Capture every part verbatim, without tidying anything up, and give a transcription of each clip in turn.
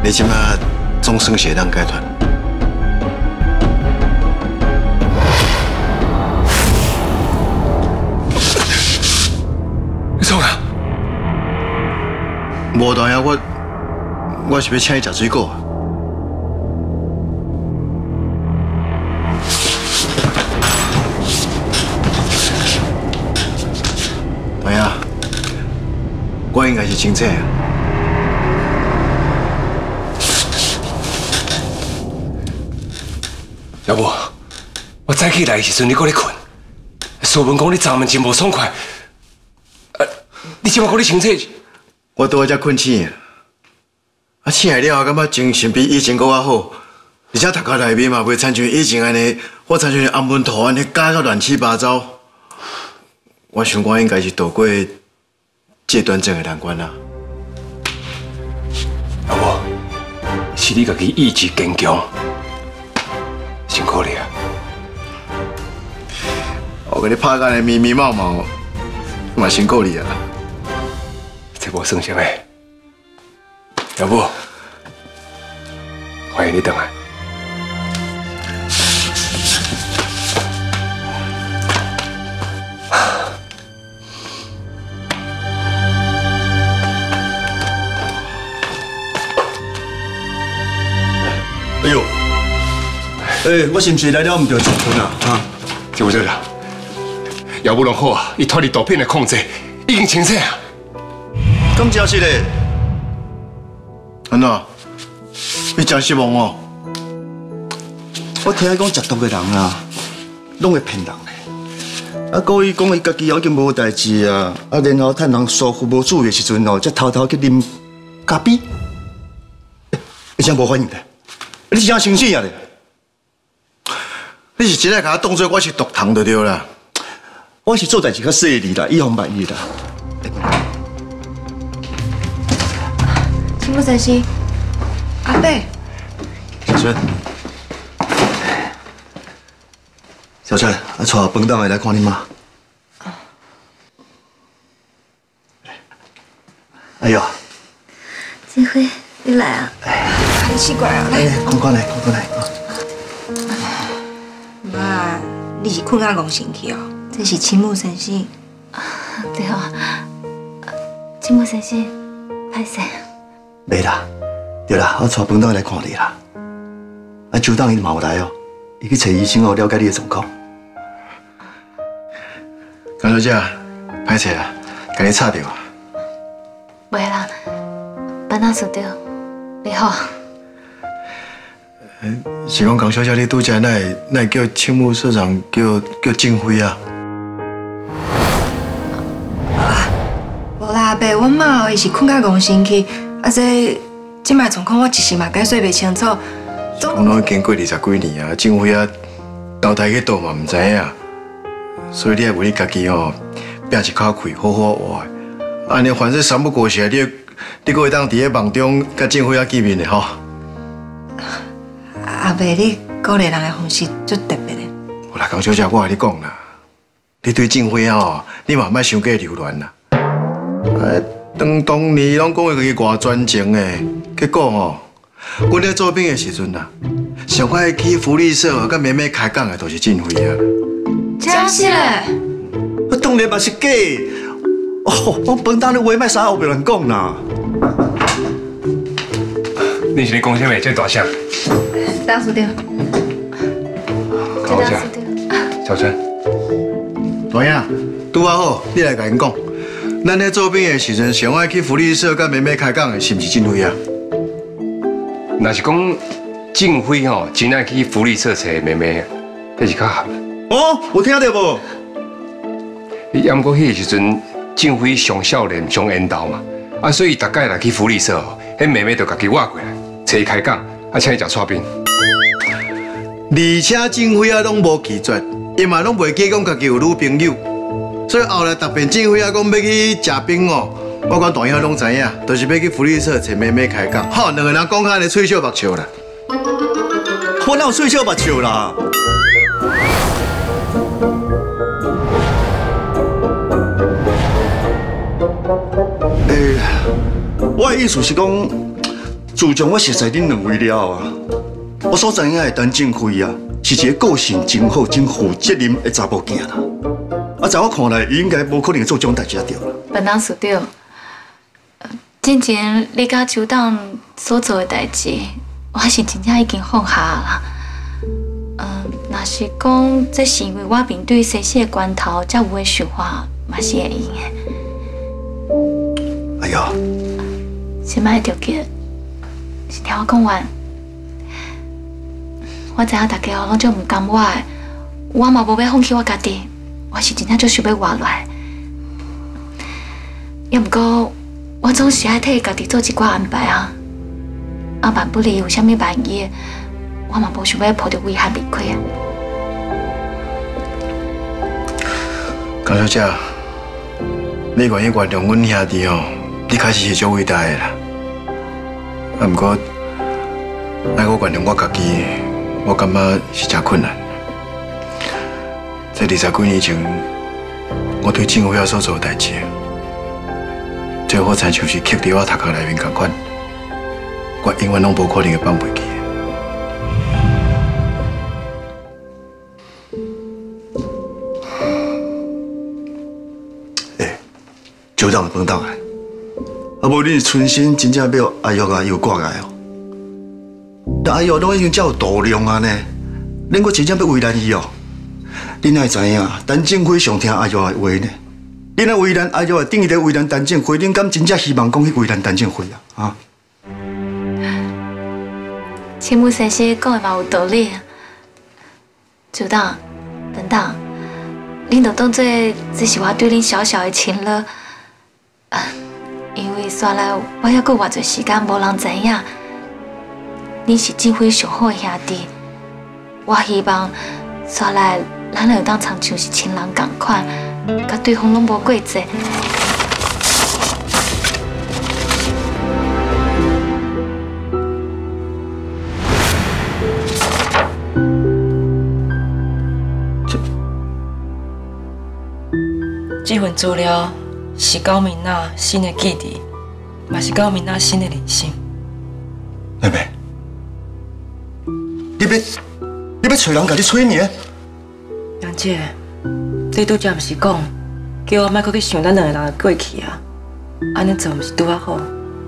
你即马总算是会当解脱。 你创啊？ 无大兄，我我是要请你食水果啊。 哎呀，我应该是清醒啊。 要不，我早起来的时阵你搁咧困，苏文讲你昨晚真无爽快，啊，你即马讲你清醒？ 我拄好才困醒啊，啊醒来了，感觉精神比以前搁较好，而且头壳内面嘛袂亲像以前安尼，我亲像红文图安尼搞到乱七八糟。我想我应该是度过这段症的难关啦。 要不，是你家己意志坚强，辛苦你啊！ 我给你拍干的迷迷毛毛，嘛辛苦你啊！ 这无算什么，要不，欢迎你回来。 哎呦，哎，我是不是来了唔对时阵啊？啊， 对不对啦？要不拢好啊，伊脱离毒品的控制，已经清醒啊。 咁真是嘞，安怎？你真失望哦？ 我听伊讲食毒的人啊，拢会骗人的。啊，故意讲伊家己已经无代志啊，啊，然后趁人疏忽无注意的时阵哦，才偷偷去啉咖啡。你怎无反应的？ 你是怎生气啊咧？ 你是真爱甲我当作我是毒虫就对啦。 我是做代志较细腻啦，以防万一啦。 心不神心，阿伯， 小春，小春，啊，带饭档的来看你妈。哎呦， 金辉，你来啊！很奇怪啊，来， 看看来，看看来啊。 妈，你是困啊戆神去哦？这是青木先生。 对啊，青木先生，歹势。 袂啦，对啦，我带饭档来看你啦。啊，周档伊嘛有来哦，伊去找医生哦，了解你的状况。 江小姐，歹势啦，甲你插掉啊。 袂啦，班长说对，你好。 是讲江小姐，你拄则那会那会叫青木社长叫叫静辉啊？ 啊，无啦，阿伯，阮妈哦，伊是困啊戆神去，啊这即摆状况我一时嘛解说袂清楚。 我拢已经过二十几年啊，静辉啊，投胎去倒嘛唔知影，所以你要为你家己哦，拼一口气，好好活的。安尼反正三不过时，你你搁会当伫咧梦中甲静辉啊见面的吼。 阿伯，你鼓励人的方式足特别的。 有啦，江小姐，我甲你讲啦，你对静辉哦，你嘛莫伤过留恋啦。哎，当当年拢讲伊家己偌专情的，结果哦，阮咧做兵的时阵啊，上快去福利社甲妹妹开讲的，都是静辉啊。 真是嘞？ 我当然嘛是假。哦，我饭档你话莫啥后边乱讲啦。 你是咧讲啥物？这大声！ 当属对， 好姐，小春， 大兄，拄啊好，你来甲因讲，咱咧做兵的时阵，上爱去福利社甲妹妹开讲的，是毋是静辉啊？ 若是讲静辉吼，真爱去福利社找妹妹，迄是较合。 哦，有听到无？ 你ям过迄个时阵，静辉上少年、上缘投嘛，啊，所以大概来去福利社吼，迄妹妹就家己挖过来，找伊开讲，啊，请伊食串冰。 而且静辉啊，拢无拒绝，伊嘛拢袂记讲家己有女朋友，所以后来特别静辉啊讲要去食冰哦，我讲大兄拢知影，就是要去福利社找妹妹开讲，好，两个人讲开咧吹笑目笑啦。 我哪有吹笑目笑啦？诶、欸，我的意思是讲， 自从我熟悉恁两位了后啊，我所知影的陈静辉啊，是一个个性真好、真负责任的查某囝啦。啊，在我看来，伊应该无可能做这种代志啊，对啦。 本当属对。之前你甲周董所做的代志，我是真正已经放下啦。嗯，若是讲这是因为我面对生死的关头才有的想法，嘛是会用的。 哎呀， 先莫着急，先听我讲完。我知影大家拢足唔甘我的，我嘛无要放弃我家己，我是真正足想要活落来。也毋过，我总是爱替家己做一寡安排啊。啊，万不离有啥物万一，我嘛无想要抱着遗憾离开啊。 江小姐，你愿意原谅阮兄弟哦？你开始是足伟大的啦。啊，毋过爱我原谅我家己，我感觉是真困难。这二十几年前，我对政府遐所做的代志，最好亲像是刻伫我头壳内面同款，我永远拢无可能会放袂记。 诶，就当饭当来，啊无你存心真正要阿玉啊又挂来哦。但阿玉拢已经遮有度量啊呢，恁阁真正要为难伊哦。恁爱知影，陈正辉上听阿玉的话呢。恁爱为难阿玉，等于咧为难陈正辉，恁敢真正希望讲去为难陈正辉啊？啊？ 青木先生讲的嘛有道理。周董、等等，恁就当做这是我对恁小小的情了。啊，因为煞来我还阁偌侪时间无人知影，恁是正辉上好的兄弟。我希望煞来咱会当长像是亲人同款，甲对方拢无过节。 这份资料是高明娜新的记忆，嘛是高明娜新的人生。 妹妹，你要你要找人甲你催眠？ 杨姐，这拄则毋是讲，叫我莫搁去想咱两个人的过去啊，安尼做毋是拄啊好？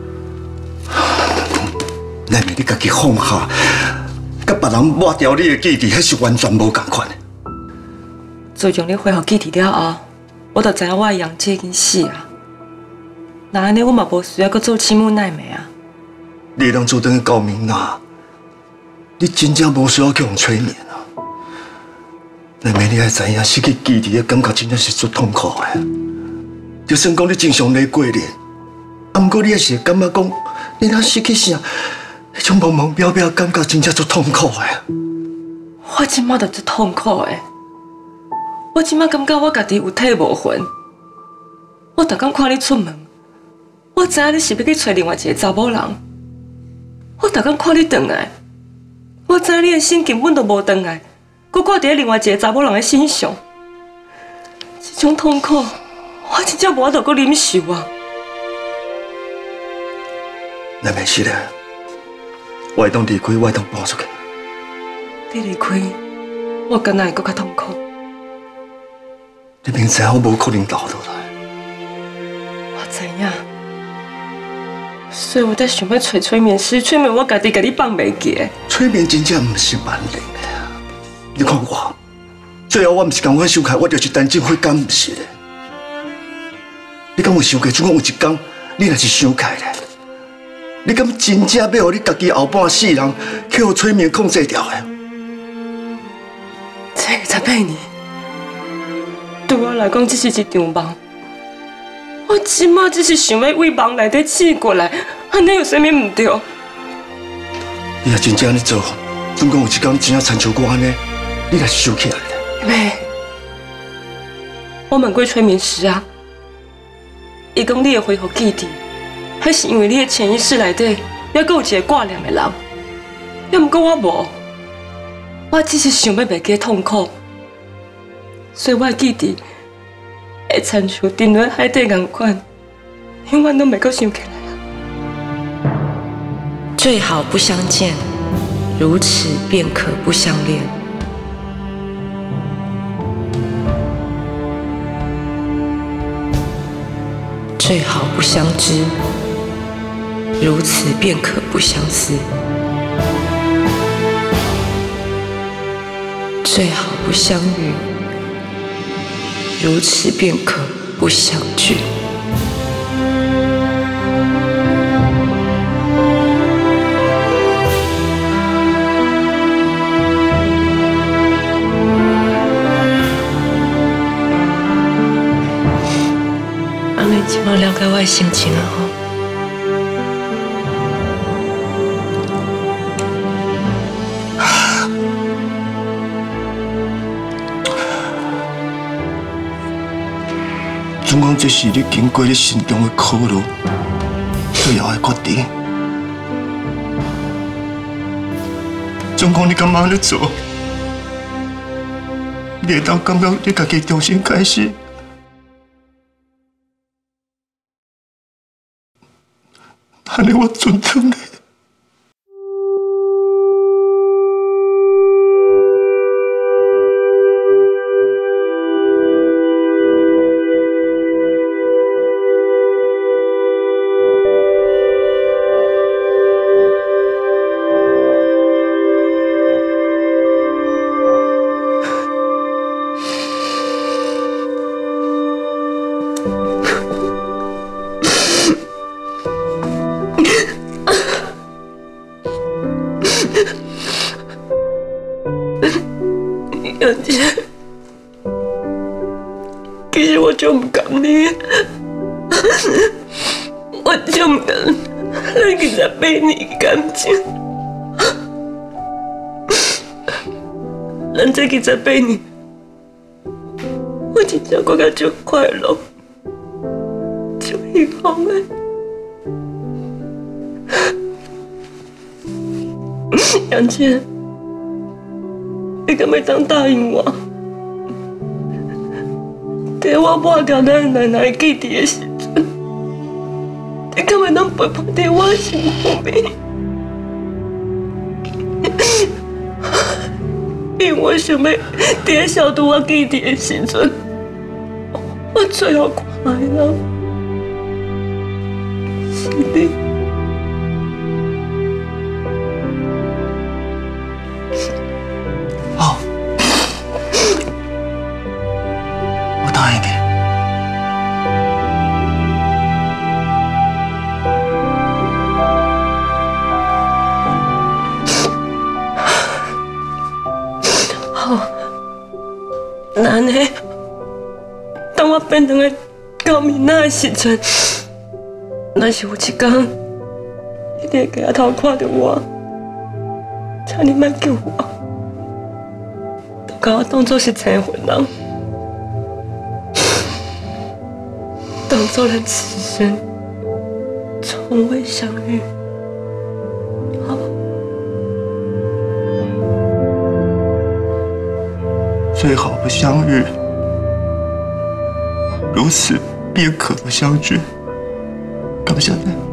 妹妹，你家己放下，甲别人抹掉你的记忆，迄是完全无共款的。 自从你恢复记忆了后，我就知影我的杨姐已经死啊。那安尼我嘛无需要搁做亲母奶妹啊。 你能做等于高明娜，你真正无需要叫人催眠啊。妹妹，你爱知影，失去记忆的感觉真正是足痛苦的。就算讲你正常来过日，啊，不过你还是会感觉讲，你若失去啥，迄种茫茫渺渺的感觉真正足痛苦的。 我即马就足痛苦的。我即马感觉我家己有体无魂。我逐工看你出门，我知影你是要去找另外一个查某人。我逐工看你回来，我知影你的心根本就无回来，搁挂伫另外一个查某人的身上。这种痛苦，我真正无法度搁忍受啊！ 那没事的，我会当离开，我会当搬出去。 你离开，我敢若会搁较痛苦。 你明知我无可能留落来。 我知影，所以我才想要找催眠师，催眠我家己，甲你放袂记。 催眠真正毋是万能的啊！你看我，最后我毋是共阮想开，我就是陈正辉，敢毋是的？你敢有想过，就讲有一天，你若是想开咧，你敢真正要互你家己后半世人去互催眠控制掉的？ 这个十八年。对我来讲，这是一场梦。我即马只是想要为梦内底醒过来，安尼有啥物唔对？ 你若真正安尼做，总讲有一天你真正亲像我安尼，你若是想起来咧。 妹，我问过催眠师啊，伊讲你会恢复记忆，迄是因为你的潜意识内底还阁有一个挂念的人。要毋过我无，我只是想要袂记痛苦。所以我记忆会亲像沉落海底同款，永远都袂阁想起来啊！ 最好不相见，如此便可不相恋。最好不相知，如此便可不相思。最好不相遇，如此便可不相聚。安尼即马了解我的心情啊吼。 总讲这是你经过你心中的考虑，最后的决定。总讲你敢安尼做，你会当感觉你家己重新开始。安尼我尊重你。杨姐，其实我就唔讲你，我就唔讲咱其实八年感情，咱这其实八年，我真正觉得足快乐，足幸福的。杨姐。你敢要当答应我？在我抹掉咱奶奶记忆的时阵，你敢要当陪伴在我身旁边？因为我想要在小拄我记忆的时阵，我最后看的人是你。好，我答应你。好，那呢？当我变成个高明仔的时阵，若是有一天，你伫街头看到我，请你莫救我。把我当作是前婚人，当作咱此生从未相遇，好不好？最好不相遇，如此便可不相聚。感谢你。